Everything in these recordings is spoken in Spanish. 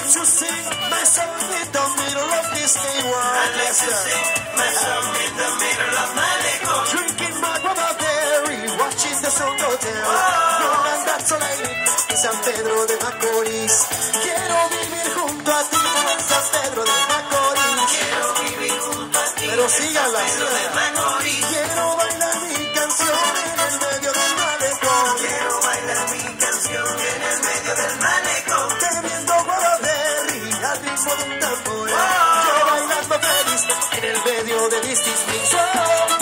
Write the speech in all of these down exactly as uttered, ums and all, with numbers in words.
to sing my song in the middle of this gay world. I like to sing my song in the middle of my Malecón. Drinking my guava berry, watching the sun go down. Oh. No, and that's all I need in San Pedro de Macorís. Quiero vivir junto a ti en San Pedro de Macorís. Quiero vivir junto a ti Pero en síganla, San Pedro de Macorís. Quiero bailar mi canción en el medio del malecón. Quiero bailar mi canción en el medio del malecón. Bebiendo guava berry al ritmo de un tambor. Oh. Yo bailando feliz en el medio de this distinct show.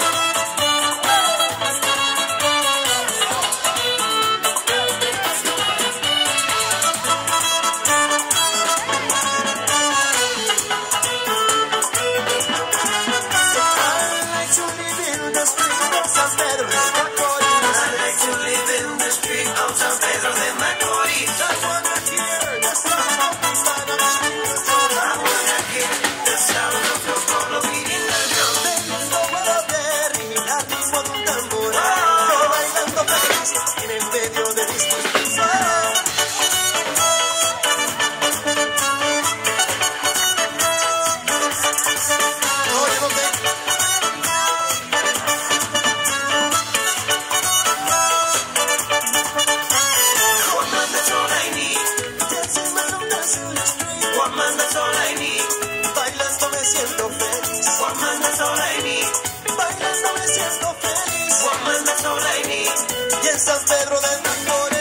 Bailando me siento feliz. Woman, that's all I need. Bailando me siento feliz. Woman, that's all I need. Y en San Pedro de Macorís.